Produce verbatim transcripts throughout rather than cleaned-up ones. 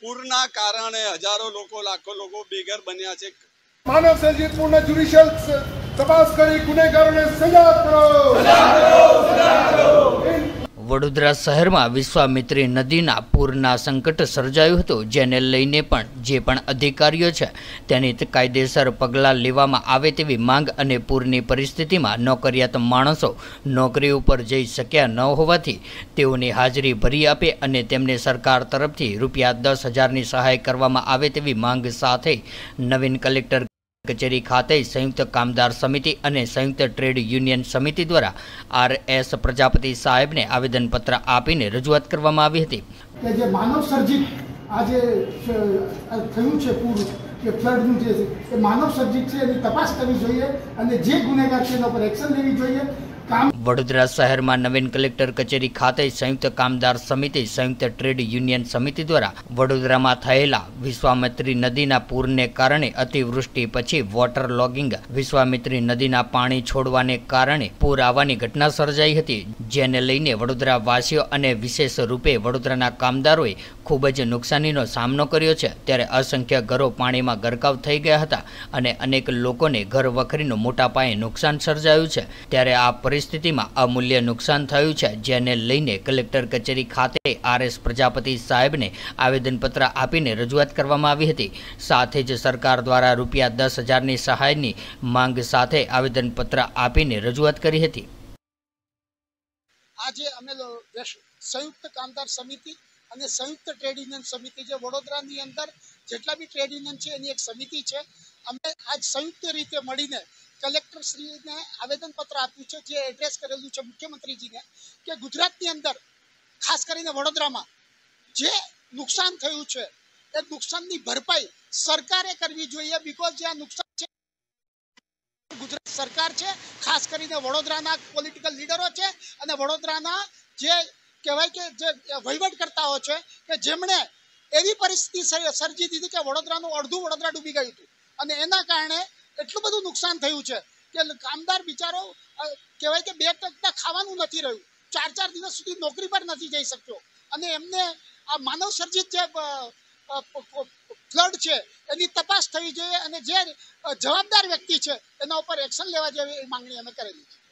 પૂરના કારણે હજારો લોકો લાખો લોકો બેઘર બન્યા છે। માનવ સર્જિત પૂર્ણ જ્યુડિશિયલ તપાસ કરી ગુનેગારોને સજા કરો, સજા કરો, સજા કરો। વડોદરા શહેરમાં વિશ્વામિત્રી નદીના પૂરના સંકટ સર્જાયું હતું, જેને લઈને પણ જે પણ અધિકારીઓ છે તેની કાયદેસર પગલાં લેવામાં આવે તેવી માંગ અને પૂરની પરિસ્થિતિમાં નોકરિયાત માણસો નોકરી ઉપર જઈ શક્યા ન હોવાથી તેઓની હાજરી ભરી આપે અને તેમને સરકાર તરફથી રૂપિયા દસ હજારની સહાય કરવામાં આવે તેવી માંગ સાથે નવીન કલેક્ટર કચેરી ખાતે સંયુક્ત કામદાર સમિતિ અને સંયુક્ત ટ્રેડ યુનિયન સમિતિ દ્વારા આર એસ પ્રજાપતિ સાહેબને આવેદનપત્ર આપીને રજૂઆત કરવામાં આવી હતી કે જે માનવ સર્જિત આજે થયું છે પૂર કે ફ્લડનું જે છે એ માનવ સર્જિત છે, એની તપાસ કરવી જોઈએ અને જે ગુનેગાર છે એના પર એક્શન લેવી જોઈએ। વડોદરા શહેરમાં નવીન કલેક્ટર કચેરી ખાતે સંયુક્ત કામદાર સમિતિ સંયુક્ત ટ્રેડ યુનિયન સમિતિ દ્વારા વડોદરામાં થયેલા વિશ્વામિત્રી નદીના પૂરને કારણે અતિવૃષ્ટિ પછી વોટર લોગિંગ વિશ્વામિત્રી નદીના પાણી છોડવાને કારણે પૂર આવવાની ઘટના સર્જાઈ હતી, જેને લઈને વડોદરા વાસીઓ અને વિશેષ રૂપે વડોદરાના કામદારોએ ખૂબ જ નુકસાનીનો સામનો કર્યો છે। ત્યારે અસંખ્ય ઘરો પાણીમાં ગરકાવ થઈ ગયા હતા અને અનેક લોકોને ઘર વખરીનું મોટા પાયે નુકસાન સર્જાયું છે। ત્યારે આ પરિસ્થિતિમાં અમૂલ્ય નુકસાન થયું છે, જેને લઈને કલેક્ટર કચેરી ખાતે આર એસ પ્રજાપતિ સાહેબને આવેદનપત્ર આપીને રજૂઆત કરવામાં આવી હતી। સાથે જ સરકાર દ્વારા રૂપિયા દસ હજારની સહાયની માંગ સાથે આવેદનપત્ર આપીને રજૂઆત કરી હતી। આજે અમે સંયુક્ત કામદાર સમિતિ અને સંયુક્ત ટ્રેડ યુનિયન સમિતિ જે વડોદરાની અંદર જેટલા બી ટ્રેડ યુનિયન છે એની એક સમિતિ છે, અમે આજ સંયુક્ત રીતે મળીને કલેક્ટર શ્રીને આવેદનપત્ર આપ્યું છે, જે એડ્રેસ કરેલું છે મુખ્યમંત્રીજીને કે ગુજરાતની અંદર ખાસ કરીને વડોદરામાં જે નુકસાન થયું છે એ નુકસાનની ભરપાઈ સરકારે કરવી જોઈએ। બીકોઝ જે આ નુકસાન છે ગુજરાત સરકાર છે, ખાસ કરીને વડોદરાના પોલિટિકલ લીડરો છે અને વડોદરાના જે કહેવાય કે જે વહીવટકર્તાઓ છે કે જેમણે એવી પરિસ્થિતિ સર્જી દીધી કે વડોદરાનું અડધું વડોદરા ડૂબી ગયું હતું અને એના કારણે એટલું બધું નુકસાન થયું છે કે કામદાર બિચારો કહેવાય કે બે ટકતા ખાવાનું નથી રહ્યું, ચાર ચાર દિવસ સુધી નોકરી પર નથી જઈ શક્યો અને એમને આ માનવ સર્જિત જે ફ્લડ છે એની તપાસ થવી જોઈએ અને જે જવાબદાર વ્યક્તિ છે એના ઉપર એક્શન લેવા જેવી એ માંગણી અમે કરેલી છે।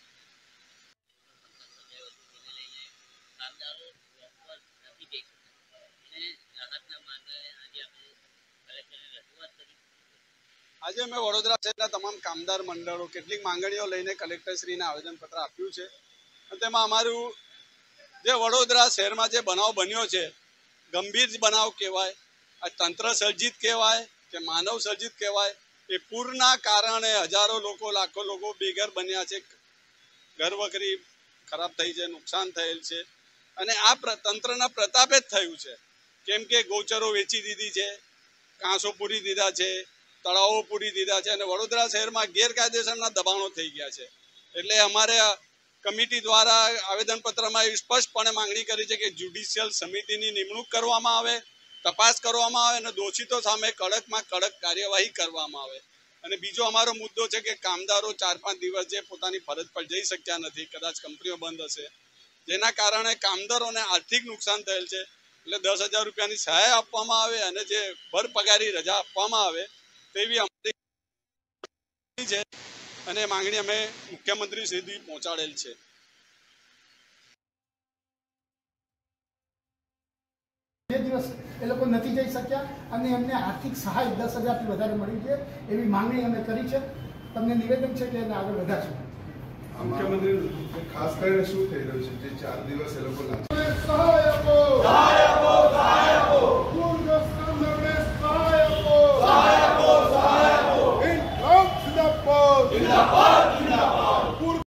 આજે અમે વડોદરા શહેરના તમામ કામદાર મંડળો કેટલીક માંગણીઓ લઈને કલેક્ટરશ્રીને આવેદનપત્ર આપ્યું છે અને તેમાં અમારું જે વડોદરા શહેરમાં જે બનાવ બન્યો છે ગંભીર બનાવ કહેવાય, આ તંત્ર સર્જિત કહેવાય કે માનવ સર્જિત કહેવાય, એ પૂરના કારણે હજારો લોકો લાખો લોકો બેઘર બન્યા છે, ઘર વખરી ખરાબ થઈ છે, નુકસાન થયેલ છે અને આ તંત્રના પ્રતાપે જ થયું છે। કેમ કે ગૌચરો વેચી દીધી છે, કાંસો પૂરી દીધા છે, તળાવો પૂરી દીધા છે અને વડોદરા શહેરમાં ગેરકાયદેસરના દબાણો થઈ ગયા છે। એટલે અમારે કમિટી દ્વારા આવેદનપત્રમાં એવી સ્પષ્ટપણે માંગણી કરી છે કે જ્યુડિશિયલ સમિતિની નિમણૂક કરવામાં આવે, તપાસ કરવામાં આવે અને દોષિતો સામે કડકમાં કડક કાર્યવાહી કરવામાં આવે। અને બીજો અમારો મુદ્દો છે કે કામદારો ચાર પાંચ દિવસ જે પોતાની ફરજ પર જઈ શક્યા નથી, કદાચ કંપનીઓ બંધ હશે, જેના કારણે કામદારોને આર્થિક નુકસાન થયેલ છે, એટલે દસ હજાર રૂપિયાની સહાય આપવામાં આવે અને જે ભર પગારી રજા આપવામાં આવે તેવી અમારી છે અને માંગણી અમે મુખ્યમંત્રી સુધી પહોંચાડેલ છે। બે દિવસ એ લોકો નથી જઈ શક્યા અને એમને આર્થિક સહાય દસ હજારથી વધારે મળી છે એવી માંગણી અમે કરી છે। તમને નિવેદન છે કે એને આગળ વધારશું। મુખ્યમંત્રી ખાસ કરીને શું થઈ રહ્યું છે જે ચાર દિવસ એ લોકો લાચાર